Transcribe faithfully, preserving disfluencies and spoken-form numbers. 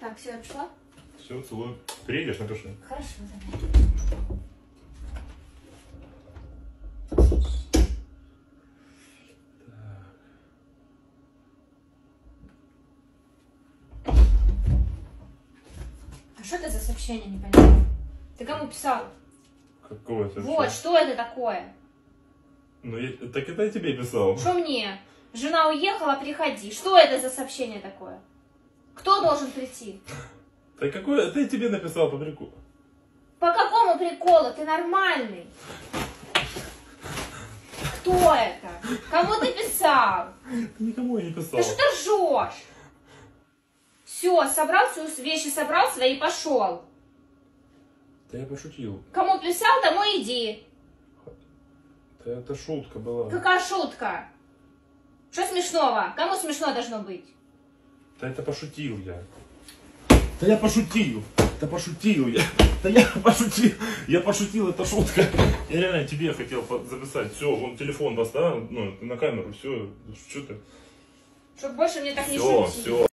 Так, все, я пришла? Все, целую. Приедешь, напиши. Хорошо, давай. А что это за сообщение, не понимаю? Ты кому писал? Какое сообщение? Вот, что это такое? Ну, я, так это я тебе писал. Что мне? Жена уехала, приходи. Что это за сообщение такое? Кто должен прийти? Да какое? Это я тебе написал по приколу. По какому приколу? Ты нормальный? Кто это? Кому ты писал? Никому я не писал. Ты что ты ржешь? Все, собрал всю вещи, собрал свои и пошел. Да я пошутил. Кому писал, тому иди. Да это шутка была. Какая шутка? Что смешного? Кому смешно должно быть? Да это пошутил я. Да я пошутил. Да пошутил я. Да я пошутил. Я пошутил, это шутка. Я реально тебе хотел записать. Все, вон телефон поставил, ну, на камеру, все. Что ты? Чтоб больше мне так не Все, шутить. все.